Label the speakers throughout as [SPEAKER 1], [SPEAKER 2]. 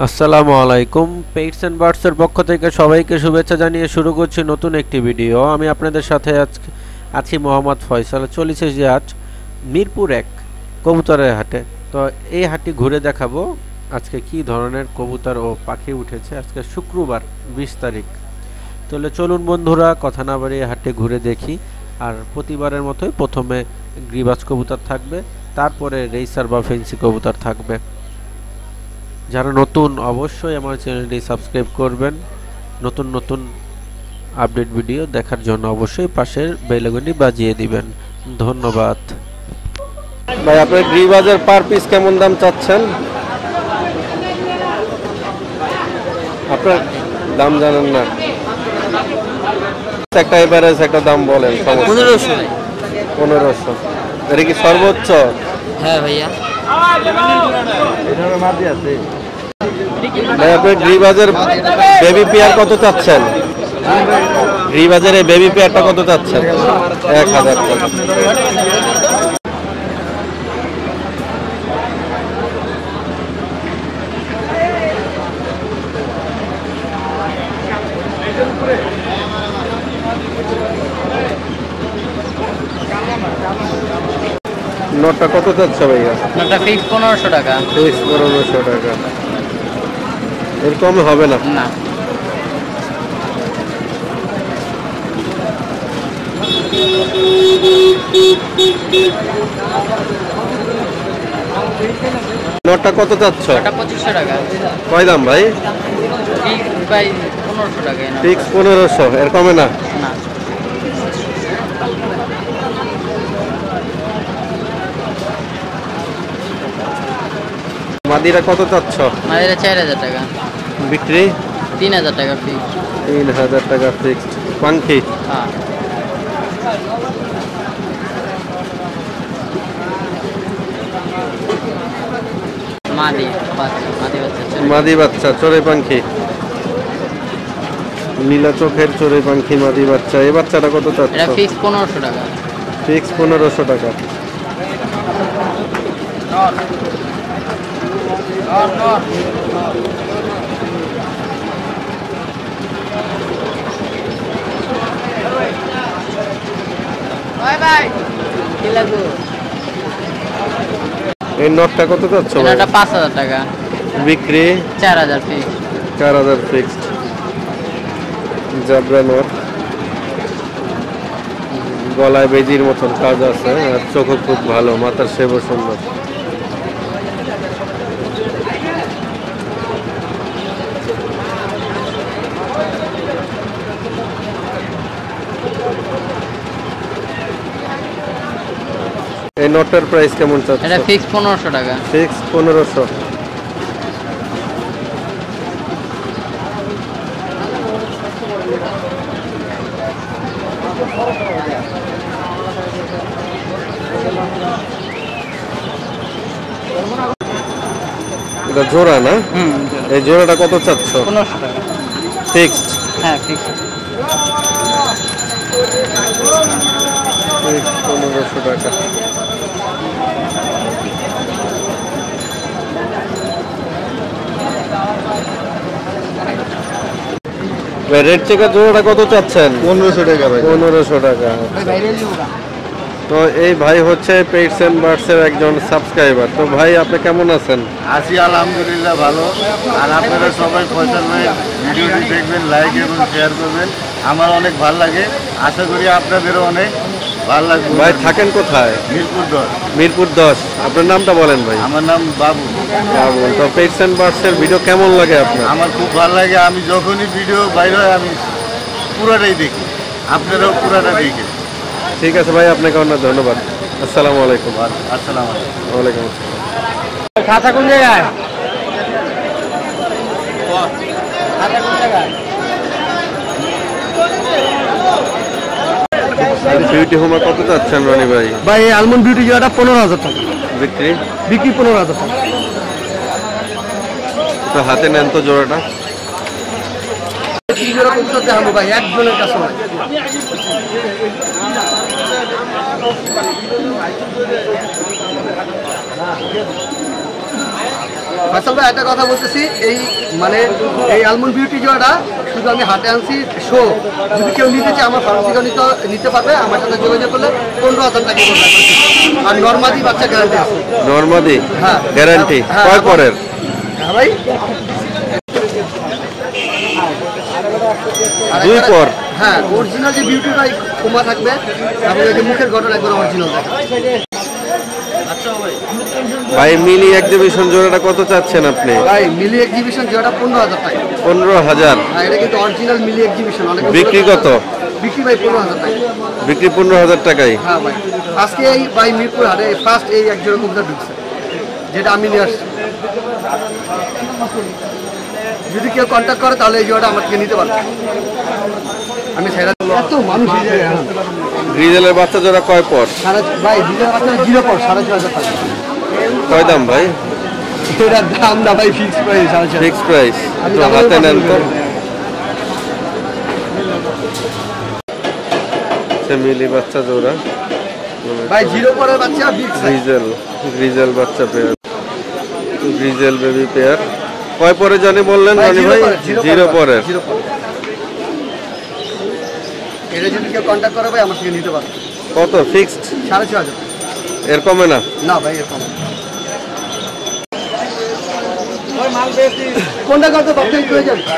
[SPEAKER 1] আসসালামু আলাইকুম। Pets and বার্ডসের পক্ষ থেকে সবাইকে শুভেচ্ছা জানিয়ে শুরু করছি নতুন একটি ভিডিও। আমি আপনাদের সাথে আছি মোহাম্মদ ফয়সাল। চলেছে যে আজ মিরপুর ১ কবুতরের হাটে। তো এই হাটটি ঘুরে দেখাবো আজকে কি ধরনের কবুতর ও পাখি উঠেছে। আজকে শুক্রবার ২০ তারিখ। তাহলে চলুন বন্ধুরা, কথা না বাড়িয়ে হাটটি ঘুরে দেখি। আর প্রতিবারের মতোই প্রথমে গ্রিবাজ কবুতর থাকবে, তারপরে রেসার বা ফেন্সি কবুতর থাকবে। যারা নতুন অবশ্যই আমার চ্যানেলটি সাবস্ক্রাইব করবেন। নতুন নতুন আপডেট ভিডিও দেখার জন্য অবশ্যই পাশের বেল আইকনটি বাজিয়ে দিবেন। ধন্যবাদ ভাই। আপনার গ্রিবাজের পার পিস কেমন দাম চাচ্ছেন? আপনার দাম জানেন না? একটা এভারেজ একটা দাম বলেন। 1500। এটা কি সর্বোচ্চ?
[SPEAKER 2] হ্যাঁ ভাইয়া।
[SPEAKER 1] ভাই আপনি গ্রিবাজের বেবি পেয়ার কত চাচ্ছেন? গ্রিবাজের এই বেবি পেয়ারটা কত চাচ্ছেন? 1000 টাকা। নোটটা কত চাচ্ছে ভাইয়া?
[SPEAKER 2] নোটটা ফিক্স 1500 টাকা।
[SPEAKER 1] ফিক্স 1500 টাকা। এর কম হবে না?
[SPEAKER 2] না।
[SPEAKER 1] নোটটা কত চাচ্ছ?
[SPEAKER 2] এটা 2500 টাকা।
[SPEAKER 1] কয় দাম ভাই?
[SPEAKER 2] ফিক্স ভাই 1500 টাকা।
[SPEAKER 1] ফিক্স 1500, এর কমে না?
[SPEAKER 2] না।
[SPEAKER 1] মাদিরা কত চাচ্ছ?
[SPEAKER 2] মাদিরা 4000 টাকা।
[SPEAKER 1] বিক্রি
[SPEAKER 2] 3000 টাকা ফিক্স।
[SPEAKER 1] 3000 টাকা ফিক্সড। পাঙ্খি
[SPEAKER 2] হ্যাঁ।
[SPEAKER 1] মাদি বাচ্চা চড়ুই পাখি, নীলা চোখের চড়ুই পাখি মাদি বাচ্চা। এই বাচ্চাটা কত চাচ্ছ?
[SPEAKER 2] এটা ফিক্স 1500 টাকা।
[SPEAKER 1] ফিক্স 1500 টাকা। এই নোটটা কত চাচ্ছ?
[SPEAKER 2] এটা 5000 টাকা।
[SPEAKER 1] বিক্রি
[SPEAKER 2] 4000 ফিক্স।
[SPEAKER 1] 4000 ফিক্সড। জাবরা নোট, গলায় বেজির মতন কাজ আছে আর চোখও খুব ভালো, মাথার শেপও সুন্দর। এই নোটের প্রাইস কেমন চাচ্ছ?
[SPEAKER 2] এটা ফিক্স 1500 টাকা।
[SPEAKER 1] ফিক্স 1500। এটা জোড়া না? এই জোড়াটা কত চাচ্ছ?
[SPEAKER 2] 1500 টাকা।
[SPEAKER 1] ফিক্সড?
[SPEAKER 2] হ্যাঁ ফিক্স।
[SPEAKER 1] 1500 টাকা। রেড চেকার জোড়াটা কত চাচ্ছেন? 1500 টাকা ভাই। 1500 টাকা। তো এই ভাই হচ্ছে পেটস এন্ড বার্ডসের একজন সাবস্ক্রাইবার। তো ভাই আপনি কেমন আছেন?
[SPEAKER 3] আছি আলহামদুলিল্লাহ ভালো। আর আপনারা সবাই ফয়সাল ভাইয়ের ভিডিওটি দেখবেন, লাইক এবং শেয়ার করবেন। আমার অনেক ভালো লাগে, আশা করি আপনাদেরও অনেক ভালো লাগবে।
[SPEAKER 1] ভাই থাকেন কোথায়?
[SPEAKER 3] মিরপুর 10।
[SPEAKER 1] মিরপুর 10। আপনার নামটা বলেন ভাই।
[SPEAKER 3] আমার নাম বাবু।
[SPEAKER 1] বাবু। তো পেটস এন্ড বার্ডসের ভিডিও কেমন লাগে আপনার?
[SPEAKER 3] আমার খুব ভালো লাগে, আমি যখনই ভিডিও বাইর হয় আমি পুরোটাই দেখি, আপনারাও পুরোটা দেখেন।
[SPEAKER 1] ঠিক আছে ভাই, আপনাকে অনেক ধন্যবাদ। আসসালামু আলাইকুম।
[SPEAKER 3] আসসালামু আলাইকুম।
[SPEAKER 1] ওয়ালাইকুম আসসালাম।
[SPEAKER 2] খাতা কোন জায়গায়? খাতা কোন জায়গায়?
[SPEAKER 1] বিউটি হোমা কত চাচ্ছেন রনি ভাই?
[SPEAKER 4] ভাই আলমন্ড বিউটি জোড়াটা 15000 টাকা।
[SPEAKER 1] বিক্রি?
[SPEAKER 4] বিক্রি 15000 টাকা।
[SPEAKER 1] তো হাতে নেন তো জোড়াটা।
[SPEAKER 4] কি জোড়া কত দেখাবো ভাই, একজনের কাছে নাই। ফয়সাল ভাই একটা কথা বলতেছি, এই মানে এই আলমন্ড বিউটি জোড়াটা শুধু আমি হাতে আনছি শো, যদি কেউ নিতে চায় আমার ফার্মেসি নিতে পারবে, আমার সাথে যোগাযোগ করলে 15,000 টাকা করে লাগবে। আর নর্মাদি বাচ্চা গ্যারান্টি আছে।
[SPEAKER 1] নরমাদি
[SPEAKER 4] হ্যাঁ
[SPEAKER 1] গ্যারান্টি
[SPEAKER 4] হ্যাঁ,
[SPEAKER 1] কয় পরের?
[SPEAKER 4] হ্যাঁ ভাই, আর
[SPEAKER 1] দুই
[SPEAKER 4] একটা-
[SPEAKER 1] পর।
[SPEAKER 4] হ্যাঁ অরিজিনাল যে বিউটিটা কমা থাকবে এবং এই যে মুখের গঠন একবার অরিজিনাল থাকে।
[SPEAKER 1] ভাই মিনি এক্সিবিশন জোড়াটা কত চাচ্ছেন আপনি?
[SPEAKER 4] ভাই মিলি এক্সিবিশন যেটা 15,000 টাকা।
[SPEAKER 1] 15,000।
[SPEAKER 4] হ্যাঁ এটা কিন্তু অরিজিনাল মিলি এক্সিবিশন। অনেক
[SPEAKER 1] বিক্রি কত?
[SPEAKER 4] বিক্রি ভাই 15,000 টাকা।
[SPEAKER 1] বিক্রি 15,000 টাকায়।
[SPEAKER 4] হ্যাঁ ভাই, আজকে এই ভাই মিরপুর হাটে ফার্স্ট এই এক জোড়া কবুতর ঢুকছে, যেটা আমি নিয়ে আসছি। যদি কেউ কন্ট্যাক্ট করে তাহলে এই জোড়াটা আমার থেকে নিতে পারবে। আমি ছেড়ে দেবো। এত মানুষ এই জায়গায়,
[SPEAKER 1] গ্রিজেলের বাচ্চা জোড়া কয় পর?
[SPEAKER 4] ভাই ডিজেল বাচ্চা 0 পর 4,500 টাকা।
[SPEAKER 1] কয় দাম ভাই?
[SPEAKER 4] এটার দাম না ভাই ফিক্স প্রাইস 4,500।
[SPEAKER 1] Fix price.
[SPEAKER 4] আমি
[SPEAKER 1] তো
[SPEAKER 4] দামের
[SPEAKER 1] হাতে
[SPEAKER 4] কথা
[SPEAKER 1] নেন তো।
[SPEAKER 4] বলি।
[SPEAKER 1] মিলি বাচ্চা জোড়া
[SPEAKER 4] ভাই 0 পরের বাচ্চা বিগ সাইজ।
[SPEAKER 1] গ্রিজেল বাচ্চা পেয়ার, গ্রিজেল বেবি পেয়ার। কয় পরে জানি বললেন
[SPEAKER 4] ভাই,
[SPEAKER 1] রনি
[SPEAKER 4] zero
[SPEAKER 1] ভাই?
[SPEAKER 4] পরের, zero
[SPEAKER 1] 0 পরের।
[SPEAKER 4] 0 পরের। এটা যদি কেউ কন্ট্যাক্ট করে ভাই আমার থেকে নিতে পারবে।
[SPEAKER 1] কত ফিক্সড?
[SPEAKER 4] 6,500।
[SPEAKER 1] এর কমে না?
[SPEAKER 4] না ভাই এরকম কোনটা কত বাচ্চা একটু হয়ে যাবে।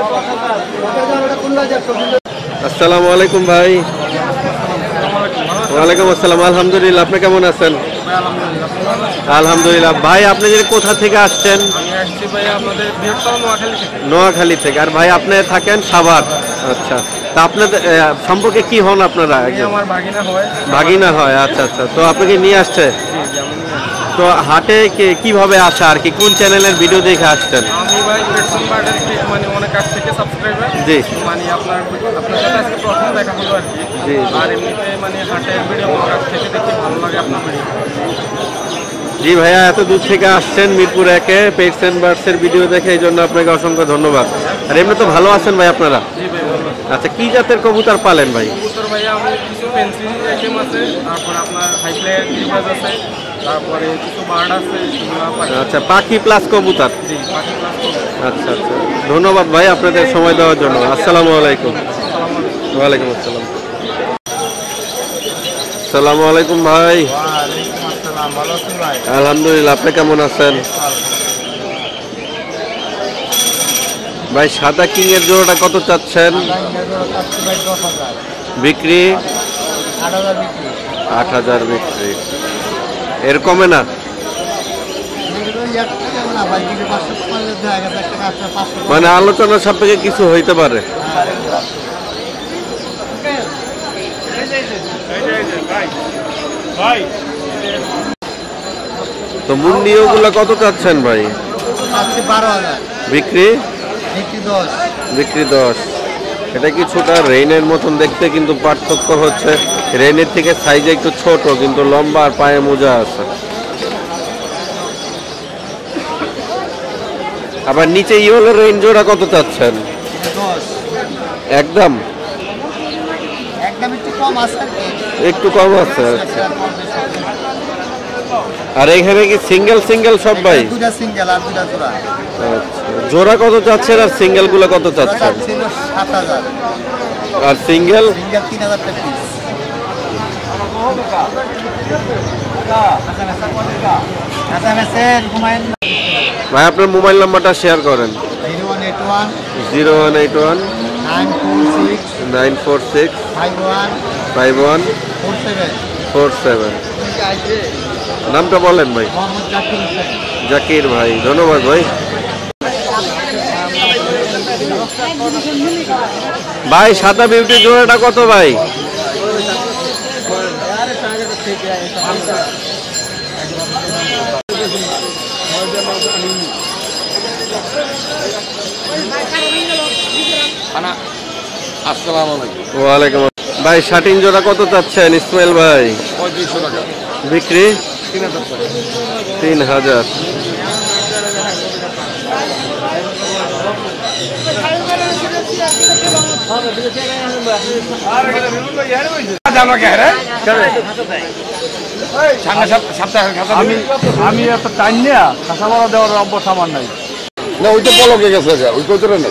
[SPEAKER 1] আসসালামু আলাইকুম ভাই। ওয়ালাইকুম আসসালাম। আলহামদুলিল্লাহ, আপনি কেমন আছেন? আলহামদুলিল্লাহ। ভাই আপনি যে কোথা থেকে আসছেন?
[SPEAKER 5] আমি আসছি ভাই আপনাদের বৃহত্তম নোয়াখালী থেকে।
[SPEAKER 1] নোয়াখালী থেকে। আর ভাই আপনি থাকেন সাভার? আচ্ছা, তা আপনাদের সম্পর্কে কি হন আপনারা?
[SPEAKER 5] আমি আমার ভাগিনা হয়।
[SPEAKER 1] ভাগিনা হয়। আচ্ছা আচ্ছা, তো আপনাকে নিয়ে আসছে?
[SPEAKER 5] জি, জি, আমি নিয়ে আসছি।
[SPEAKER 1] তো হাটে কিভাবে আসা আর কি, কোন চ্যানেলের ভিডিও দেখে আসছেন?
[SPEAKER 5] আমি ভাই পেটসন বার্ডের মানে অনেক কাছ থেকে সাবস্ক্রাইবার।
[SPEAKER 1] জি।
[SPEAKER 5] মানে আপনার সাথে আজকে প্রথম দেখা হলো আর কি।
[SPEAKER 1] জি।
[SPEAKER 5] আর এমনিতে মানে হাটের ভিডিও আমার কাছ থেকে দেখি ভালো লাগে আপনার ভিডিও।
[SPEAKER 1] জি ভাইয়া, এত দূর থেকে আসছেন মিরপুর 1-এ পেটস এন্ড বার্ডসের ভিডিও দেখে, এই জন্য আপনাকে অসংখ্য ধন্যবাদ। আর এমনি তো ভালো আছেন ভাই আপনারা?
[SPEAKER 5] জি ভাই ভালো।
[SPEAKER 1] আচ্ছা, কি জাতের কবুতর পালেন ভাই?
[SPEAKER 5] কবুতর ভাইয়া আমি কিছু ফেন্সি আইটেম আছে, তারপরে আপনার হাই ফ্লাইয়ের গিরিবাজ আছে, তারপরে কিছু বার্ড আছে, সেগুলো পাখি।
[SPEAKER 1] আচ্ছা, পাখি প্লাস কবুতর।
[SPEAKER 5] জি, পাখি প্লাস কবুতর।
[SPEAKER 1] আচ্ছা আচ্ছা, ধন্যবাদ ভাই আপনাদের সময় দেওয়ার জন্য। আসসালামু আলাইকুম। ওয়ালাইকুম আসসালাম। আসসালামু আলাইকুম ভাই।
[SPEAKER 3] ভালো আছেন ভাই?
[SPEAKER 1] আলহামদুলিল্লাহ, আপনি কেমন আছেন? ভাই সাদা কিং এর জোড়াটা কত চাচ্ছেন? বিক্রি 8,000 বিক্রি। এর কমে না? মানে আলোচনা সাপেক্ষে কিছু হইতে পারে। তো মুন্ডিও গুলা কত চাচ্ছেন ভাই?
[SPEAKER 4] 12,000।
[SPEAKER 1] বিক্রি?
[SPEAKER 4] বিক্রি 10।
[SPEAKER 1] বিক্রি 10। এটা কিছুটা রেইনের মতন দেখতে, কিন্তু পার্থক্য হচ্ছে রেইনের থেকে সাইজে একটু ছোট, কিন্তু লম্বা আর পায়ে মোজা আছে। আবার নিচে ইয়েলো রেইন জোড়া কত চাচ্ছেন?
[SPEAKER 4] 10।
[SPEAKER 1] একদম
[SPEAKER 4] একদম একটু কম আছে আর কি।
[SPEAKER 1] একটু কম আছে। আচ্ছা, আর এখানে কি সিঙ্গেল সিঙ্গেল সব ভাই?
[SPEAKER 4] দুটা সিঙ্গেল আর দুটা জোড়া।
[SPEAKER 1] আচ্ছা, জোড়া কত চাচ্ছেন আর সিঙ্গেল গুলো কত চাচ্ছেন?
[SPEAKER 4] ছিল 7,000।
[SPEAKER 1] আর সিঙ্গেল?
[SPEAKER 4] সিঙ্গেল 3,000 টাকা পিস।
[SPEAKER 1] ভাই আপনার মোবাইল নাম্বারটা শেয়ার করেন।
[SPEAKER 4] 0181
[SPEAKER 1] 0181
[SPEAKER 4] 946
[SPEAKER 1] 946
[SPEAKER 4] 51
[SPEAKER 1] 5147।
[SPEAKER 4] 47।
[SPEAKER 1] নামটা বলেন ভাই।
[SPEAKER 4] মোহাম্মদ জাকির হোসেন।
[SPEAKER 1] জাকির ভাই, ধন্যবাদ ভাই। ভাই সাদা বিউটি জোড়াটা কত ভাই?
[SPEAKER 3] আসসালামু আলাইকুম।
[SPEAKER 1] ওয়ালাইকুম আসসালাম। ভাই শাটিন জোড়া কত চাচ্ছেন ইসমাইল ভাই?
[SPEAKER 3] 3500 টাকা।
[SPEAKER 1] বিক্রি
[SPEAKER 3] 3,000 টাকা।
[SPEAKER 1] 3,000।
[SPEAKER 5] আমি আমি এত টাইম নিয়ে কাঁচামালা দেওয়ার অভ্যাস আমার নাই।
[SPEAKER 3] না ওই তো পলকে গেছে, ওই কোচরে নেই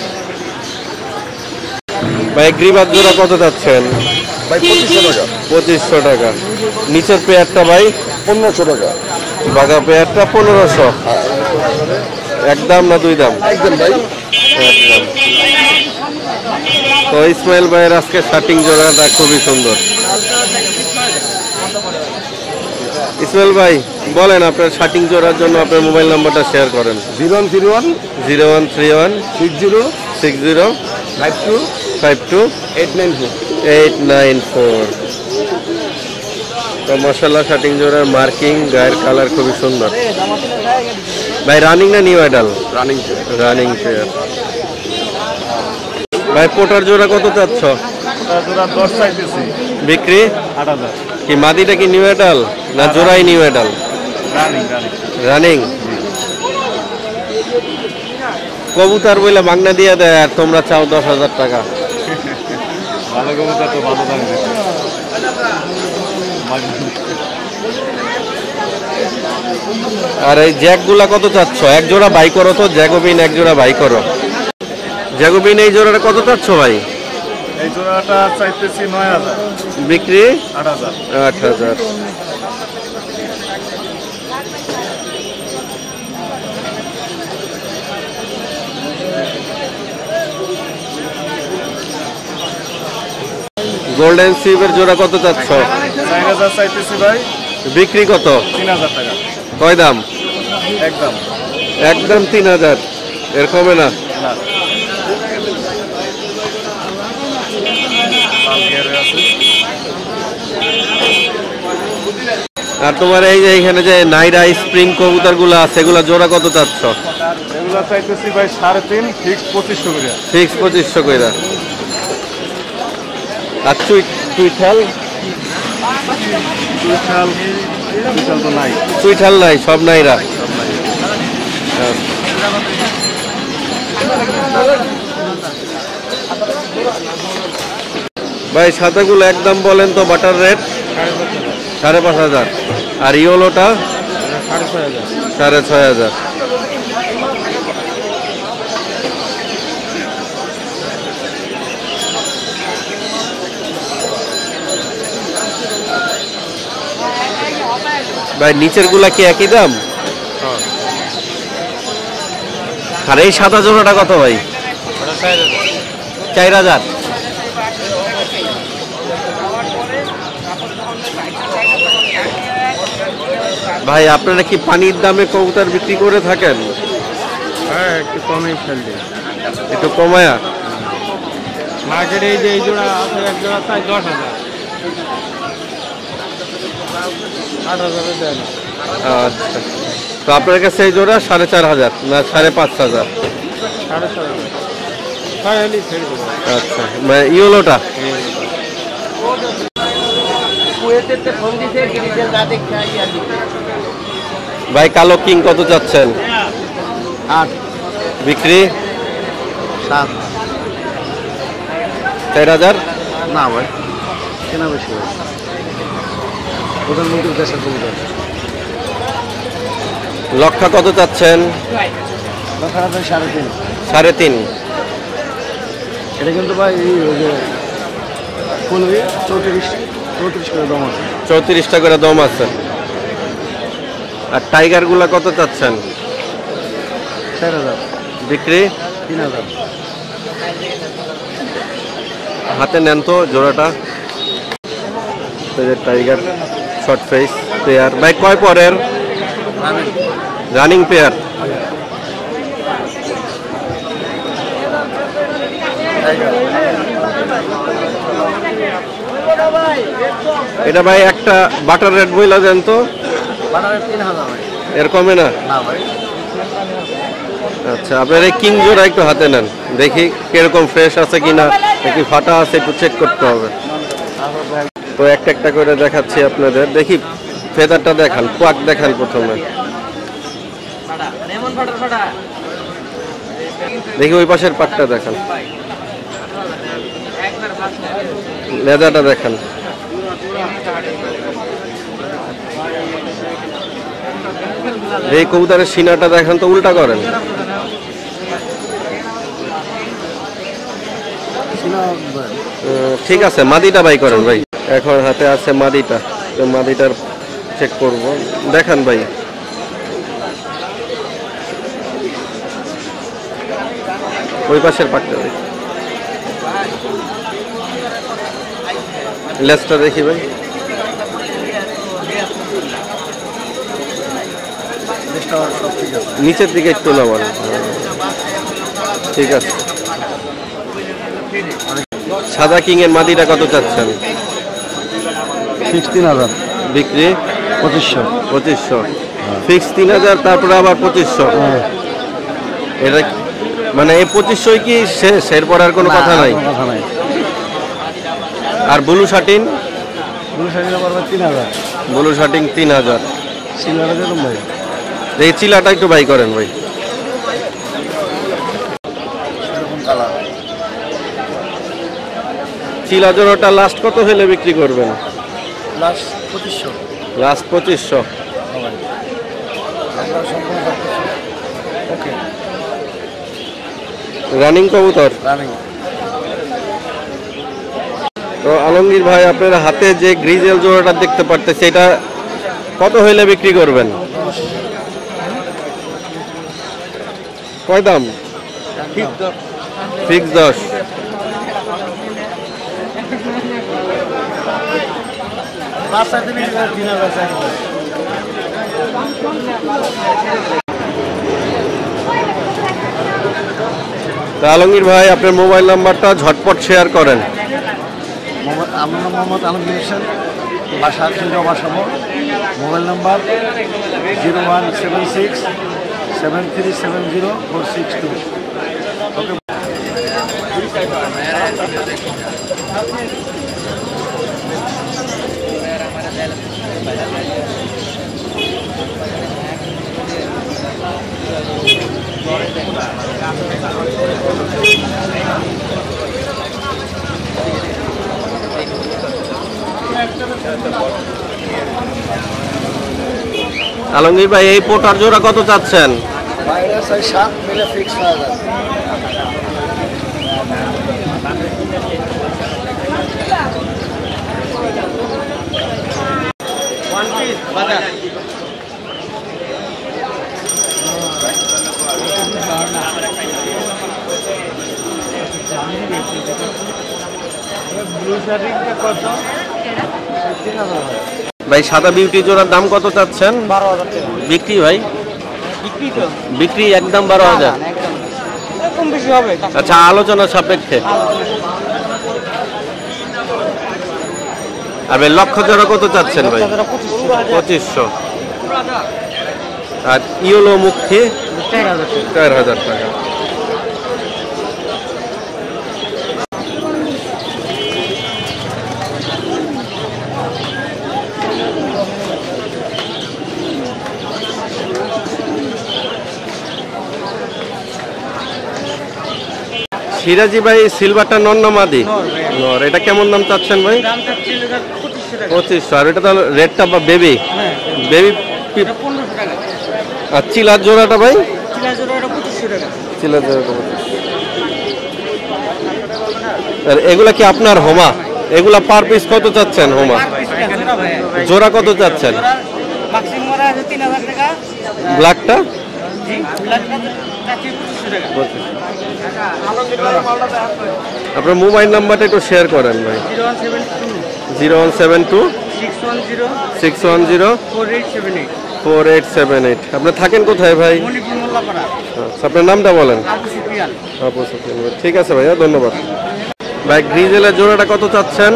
[SPEAKER 1] ভাই গ্রিবাস জোড়া কত যাচ্ছেন?
[SPEAKER 3] ভাই 2500 টাকা।
[SPEAKER 1] 2500 টাকা। নিচের পেয়ারটা ভাই
[SPEAKER 3] 1500 টাকা।
[SPEAKER 1] বাঘা পেয়ারটা 1500। একদম না দুই দাম?
[SPEAKER 3] একদম ভাই
[SPEAKER 1] একদম। তো ইসমাইল ভাইয়ের আজকে শার্টিং জোড়াটা খুবই সুন্দর। ইসমাইল ভাই বলেন আপনার শার্টিং জোড়ার জন্য আপনার মোবাইল নাম্বারটা শেয়ার করেন।
[SPEAKER 3] 0131
[SPEAKER 1] 0131
[SPEAKER 3] 60
[SPEAKER 1] 60
[SPEAKER 3] 52
[SPEAKER 1] 52
[SPEAKER 3] 894।
[SPEAKER 1] 894। তো মাশাআল্লাহ শার্টিং জোড়ার মার্কিং গায়ের কালার খুবই সুন্দর। ভাই রানিং না new adult?
[SPEAKER 3] Running
[SPEAKER 1] running pair. ভাই পোটার জোড়া কত চাচ্ছ?
[SPEAKER 5] জোড়া 10 চাইতেছি।
[SPEAKER 1] বিক্রি
[SPEAKER 5] 8000।
[SPEAKER 1] কি মাদিটা কি নিউ অ্যাডাল না জোড়াই new adult?
[SPEAKER 5] Running running.
[SPEAKER 1] Running. কবুতর বলে মাগনা দিয়ে দেয় আর তোমরা চাও 10,000 টাকা।
[SPEAKER 5] ভালো কবুতর তো ভালো দাম দেয়।
[SPEAKER 1] আর এই জ্যাকগুলা কত চাচ্ছ? এক জোড়া বাই করো তো, জ্যাকোবিন এক জোড়া বাই করো। জ্যাকোবিন এই জোড়াটা কত চাচ্ছ ভাই?
[SPEAKER 5] এই জোড়াটা চাইতেছি 9000।
[SPEAKER 1] বিক্রি
[SPEAKER 5] 8000।
[SPEAKER 1] 8000। গোল্ডেন সিপের জোড়া কত চাচ্ছ?
[SPEAKER 5] 4000 চাইতেছি ভাই।
[SPEAKER 1] বিক্রি কত?
[SPEAKER 5] 3000 টাকা।
[SPEAKER 1] কয় দাম?
[SPEAKER 5] একদম।
[SPEAKER 1] একদম 3000। এর কমে না?
[SPEAKER 5] না।
[SPEAKER 1] আর তোমার এই যে এইখানে যে নাইরা স্প্রিং কবুতর গুলো আছে এগুলা জোড়া কত চাচ্ছ?
[SPEAKER 5] এগুলা চাইতেছি ভাই 3.5 ফিক্স 2500 করে।
[SPEAKER 1] ফিক্স 2500 কইরা। আর চুইঠাল
[SPEAKER 5] তো নাই।
[SPEAKER 1] চুইঠাল নাই, সব নাইরা। ভাই সাদাগুলো একদম বলেন তো বাটার রেট? 5,500। আর ইয়োলোটা 6,500। ভাই নিচের গুলা কি একই দাম? আর এই সাদা জোড়াটা কত ভাই? 4,000। ভাই আপনারা কি পানির দামে কবুতর বিক্রি করে থাকেন?
[SPEAKER 5] হ্যাঁ একটু কমই ফেলবে।
[SPEAKER 1] একটু কমায়া?
[SPEAKER 5] মার্কেটে এই যে এই জোড়া আছে, এক জোড়া চাই 10,000। 8,000 দেয় না।
[SPEAKER 1] আচ্ছা, তো আপনার কাছে এই জোড়া 4,500 না 5,500?
[SPEAKER 5] 4,500।
[SPEAKER 1] আচ্ছা, মানে ইয়োলোটা ভাই কালো কিং কত যাচ্ছেন?
[SPEAKER 4] 8
[SPEAKER 1] বিক্রি
[SPEAKER 4] 7।
[SPEAKER 1] 4,000?
[SPEAKER 4] না ভাই কেনা বেশি ভাই, প্রধানমন্ত্রীর দেশের কবুতর।
[SPEAKER 1] লক্ষা কত চাচ্ছেন?
[SPEAKER 4] 3.5।
[SPEAKER 1] 3.5।
[SPEAKER 4] এটা কিন্তু ভাই এই ওই যে 34 করে দাম আছে।
[SPEAKER 1] 34 টাকা করে দাম আছে। আর টাইগার গুলা কত চাচ্ছেন?
[SPEAKER 4] 4,000।
[SPEAKER 1] বিক্রি
[SPEAKER 4] 3,000।
[SPEAKER 1] হাতে নেন তো জোড়াটা। Tiger short face pair. ভাই কয় পরের? Running pair. এটা ভাই একটা বাটার রেড বইলা দেন তো।
[SPEAKER 4] 3,000 ভাই।
[SPEAKER 1] এর কমে না?
[SPEAKER 4] না ভাই।
[SPEAKER 1] আচ্ছা, আপনার এই কিং জোড়া একটু হাতে নেন, দেখি কিরকম ফ্রেশ আছে কিনা, একটু ফাটা আছে একটু চেক করতে হবে। তো একটা একটা করে দেখাচ্ছি আপনাদের। দেখি ফেদারটা দেখান, পাক দেখান প্রথমে। দেখি ওই পাশের পাকটা দেখান, লেদারটা দেখান। এই কবুতরের সিনাটা দেখেন তো, উল্টা করেন। ঠিক আছে, মাদিটা বাই করেন ভাই। এখন হাতে আছে মাদিটা, তো মাদিটার চেক করব। দেখান ভাই। ওই পাশের পাকটা ভাই, লেজটা দেখি ভাই। নিচের দিকে একটু নামান। ঠিক আছে। সাদা কিং এর মাদিটা কত চাচ্ছেন?
[SPEAKER 3] 3,000
[SPEAKER 1] বিক্রি
[SPEAKER 3] 2500।
[SPEAKER 1] 2500 ফিক্স 3000, তারপরে আবার 2500। এটা মানে এই 2500 কি শেষ? এরপর আর কোনো কথা নাই?
[SPEAKER 3] কথা নাই।
[SPEAKER 1] আর ব্লু শার্টিন?
[SPEAKER 3] ব্লু শাড়িটা পড়বে 3000।
[SPEAKER 1] ব্লু শার্টিং 3000।
[SPEAKER 3] সিলভারটা দেখুন ভাই।
[SPEAKER 1] এই চিলাটা একটু বাই করেন ভাই। চিলা জোড়াটা লাস্ট কত হলে বিক্রি করবেন?
[SPEAKER 3] লাস্ট 2500।
[SPEAKER 1] লাস্ট 2500।
[SPEAKER 3] ওকে।
[SPEAKER 1] রানিং কবুতর।
[SPEAKER 3] রানিং।
[SPEAKER 1] তো আলমগীর ভাই, আপনার হাতে যে গ্রিজেল জোড়াটা দেখতে পারতেছে, এটা কত হইলে বিক্রি করবেন? কয় দাম? ফিক্স 10। তো আলমগীর ভাই, আপনার মোবাইল নাম্বারটা ঝটপট শেয়ার করেন।
[SPEAKER 3] আমার নাম মোহাম্মদ আলমগীর হোসেন, বাসা Basabo. Mobile number 0176 7370 462। Okay.
[SPEAKER 1] Alamgir ভাই, এই পোটার জোড়া কত চাচ্ছেন?
[SPEAKER 3] মাইনাস 7 মিলে ফিক্স হয়ে যাবে।
[SPEAKER 1] ভাই, সাদা বিউটি জোড়ার দাম কত চাচ্ছেন?
[SPEAKER 2] 12,000 টাকা
[SPEAKER 1] বিক্রি ভাই?
[SPEAKER 2] বিক্রি তো
[SPEAKER 1] বিক্রি একদম 12,000।
[SPEAKER 2] একদম কম বেশি হবে।
[SPEAKER 1] আচ্ছা, আলোচনা সাপেক্ষে। আর ভাই, লক্ষ জোড়া কত চাচ্ছেন ভাই? 2500। আর ইয়েলো মুখী 4,000 টাকা। সিরাজি ভাই, সিলভারটা নর না মাদি? নর। এটা কেমন দাম চাচ্ছেন ভাই? 2500। আর এটা তাহলে রেডটা বা বেবি? বেবি
[SPEAKER 2] 1500 টাকা।
[SPEAKER 1] আর চিলার জোড়াটা ভাই?
[SPEAKER 2] চিলা জোড়াটা 2500 টাকা।
[SPEAKER 1] চিলার জোড়াটা 2500। আর এগুলা কি আপনার হোমা? এগুলা পার পিস কত চাচ্ছেন হোমা? জোড়া কত চাচ্ছেন?
[SPEAKER 2] ম্যাক্সিমাম মরা আছে 3000 টাকা।
[SPEAKER 1] ব্ল্যাকটা?
[SPEAKER 2] জি, ব্ল্যাকটা চাচ্ছি 2500 টাকা।
[SPEAKER 1] আপনার মোবাইল নাম্বারটা একটু শেয়ার করেন ভাই। 0172 610 4878। আপনার থাকেন কোথায় ভাই?
[SPEAKER 2] মণিপুর মোল্লাপাড়া।
[SPEAKER 1] আচ্ছা, আপনার নামটা বলেন।
[SPEAKER 2] আবু সুফিয়ান।
[SPEAKER 1] আবু সুফিয়ান। ঠিক আছে ভাইয়া, ধন্যবাদ ভাই। গ্রিজেলের জোড়াটা কত চাচ্ছেন?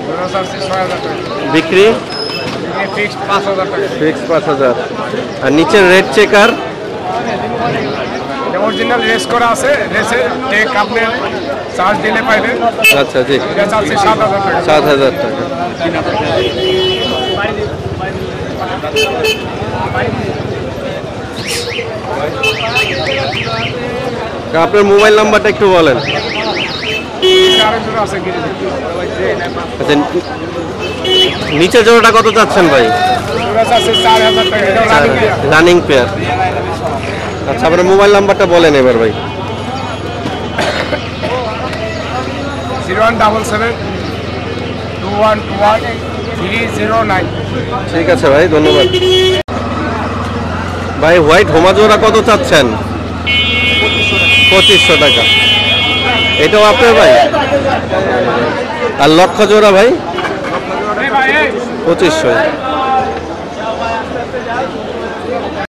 [SPEAKER 1] বিক্রি
[SPEAKER 5] ফিক্সড 5,000 টাকা।
[SPEAKER 1] ফিক্স 5000। আর নিচের রেড চেকার?
[SPEAKER 5] অরিজিনাল রেস করা আছে, রেসে টেক আপনি চার্জ দিলে পাইবেন।
[SPEAKER 1] আচ্ছা, জি।
[SPEAKER 5] এটা চাচ্ছে 7,000 টাকা।
[SPEAKER 1] 7000 টাকা। আপনার মোবাইল নাম্বারটা একটু বলেন।
[SPEAKER 5] আরেকজন আছে
[SPEAKER 1] আচ্ছা, নিচের জোড়াটা কত চাচ্ছেন ভাই? Running pair. আচ্ছা, আপনার মোবাইল নাম্বারটা বলেন এবার ভাই।
[SPEAKER 5] 01772121
[SPEAKER 1] ঠিক আছে ভাই, ধন্যবাদ ভাই। হোয়াইট হোমা জোড়া কত চাচ্ছেন? 2500 টাকা। এটাও আপনার ভাই? আর লক্ষ জোড়া ভাই? 2500।